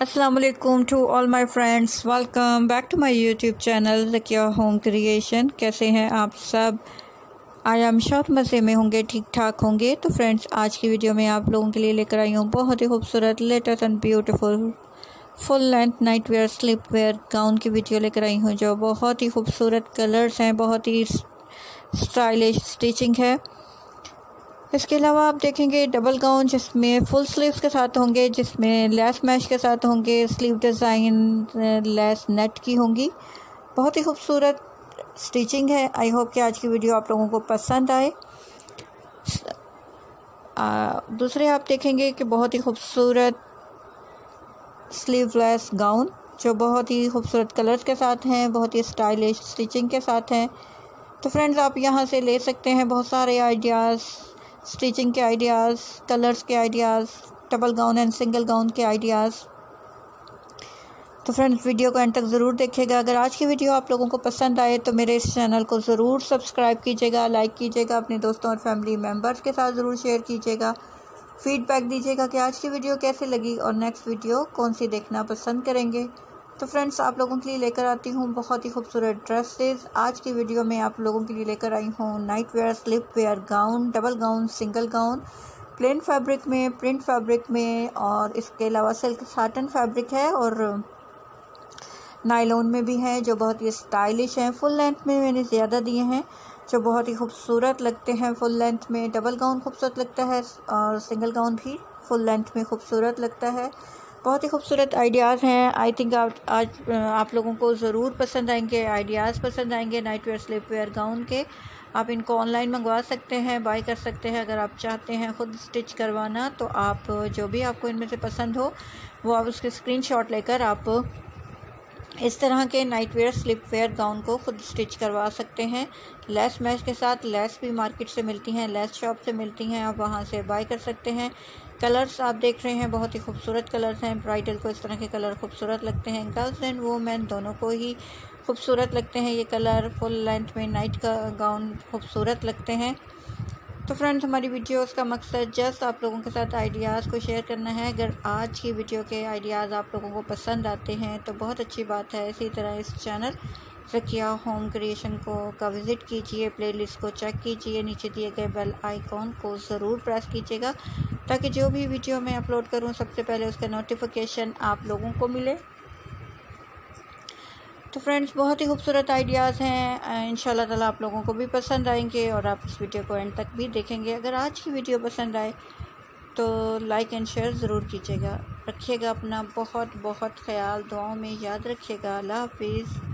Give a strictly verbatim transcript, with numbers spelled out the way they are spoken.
अस्सलाम वालेकुम to all my friends, welcome back to my YouTube channel Zakia home creation. कैसे हैं आप सब? आई एम श्योर मज़े में होंगे, ठीक ठाक होंगे। तो फ्रेंड्स, आज की वीडियो में आप लोगों के लिए लेकर आई हूँ बहुत ही खूबसूरत latest and beautiful full length night wear sleep wear gown की वीडियो लेकर आई हूँ, जो बहुत ही खूबसूरत कलर्स हैं, बहुत ही स्टाइलिश स्टिचिंग है। इसके अलावा आप देखेंगे डबल गाउन जिसमें फुल स्लीव्स के साथ होंगे, जिसमें लेस मैश के साथ होंगे, स्लीव डिज़ाइन लेस नेट की होंगी। बहुत ही खूबसूरत स्टिचिंग है। आई होप कि आज की वीडियो आप लोगों को पसंद आए। आ, दूसरे आप देखेंगे कि बहुत ही खूबसूरत स्लीवलेस गाउन जो बहुत ही खूबसूरत कलर्स के साथ हैं, बहुत ही स्टाइलिश स्टिचिंग के साथ हैं। तो फ्रेंड्स, आप यहाँ से ले सकते हैं बहुत सारे आइडियाज़, स्टिचिंग के आइडियाज़, कलर्स के ideas, double gown and single gown के आइडियाज़। तो फ्रेंड्स, वीडियो को एंड तक ज़रूर देखिएगा। अगर आज की वीडियो आप लोगों को पसंद आए तो मेरे इस चैनल को ज़रूर सब्सक्राइब कीजिएगा, लाइक कीजिएगा, अपने दोस्तों और फैमिली मेम्बर्स के साथ ज़रूर शेयर कीजिएगा। फीडबैक दीजिएगा कि आज की वीडियो कैसी लगी और नेक्स्ट वीडियो कौन सी देखना पसंद करेंगे। तो फ्रेंड्स, आप लोगों के लिए लेकर आती हूँ बहुत ही खूबसूरत ड्रेसेस। आज की वीडियो में आप लोगों के लिए लेकर आई हूँ night wear, sleep wear gown, double gown, single gown, plain fabric में, प्रिंट फैब्रिक में, और इसके अलावा सिल्क साटन फैब्रिक है और नायलॉन में भी है, जो बहुत ही स्टाइलिश हैं। फुल लेंथ में मैंने ज़्यादा दिए हैं जो बहुत ही खूबसूरत लगते हैं। फुल लेंथ में डबल गाउन खूबसूरत लगता है और सिंगल गाउन भी फुल लेंथ में खूबसूरत लगता है। बहुत ही खूबसूरत आइडियाज़ हैं। आई थिंक आप आज आप लोगों को ज़रूर पसंद आएंगे, आइडियाज़ पसंद आएंगे night wear sleep wear gown के। आप इनको ऑनलाइन मंगवा सकते हैं, बाय कर सकते हैं। अगर आप चाहते हैं ख़ुद स्टिच करवाना तो आप जो भी आपको इनमें से पसंद हो वो आप उसके स्क्रीनशॉट लेकर आप इस तरह के night wear sleep wear gown को खुद स्टिच करवा सकते हैं। लेस मैच के साथ लेस भी मार्केट से मिलती हैं, लेस शॉप से मिलती हैं, आप वहां से बाय कर सकते हैं। कलर्स आप देख रहे हैं, बहुत ही खूबसूरत कलर्स हैं। ब्राइडल को इस तरह के कलर खूबसूरत लगते हैं, गर्ल्स एंड वुमेन दोनों को ही खूबसूरत लगते हैं ये कलर। फुल लेंथ में नाइट का गाउन खूबसूरत लगते हैं। तो फ्रेंड्स, हमारी वीडियोस का मकसद जस्ट आप लोगों के साथ आइडियाज़ को शेयर करना है। अगर आज की वीडियो के आइडियाज़ आप लोगों को पसंद आते हैं तो बहुत अच्छी बात है। इसी तरह इस चैनल ज़किया होम क्रिएशन को का विज़िट कीजिए, प्लेलिस्ट को चेक कीजिए, नीचे दिए गए बेल आइकॉन को ज़रूर प्रेस कीजिएगा ताकि जो भी वीडियो मैं अपलोड करूं सबसे पहले उसका नोटिफिकेशन आप लोगों को मिले। तो फ्रेंड्स, बहुत ही खूबसूरत आइडियाज़ हैं, इंशाल्लाह ताला आप लोगों को भी पसंद आएंगे और आप इस वीडियो को एंड तक भी देखेंगे। अगर आज की वीडियो पसंद आए तो लाइक एंड शेयर ज़रूर कीजिएगा। रखिएगा अपना बहुत बहुत ख्याल, दुआओं में याद रखिएगा। अल्लाह हाफिज़।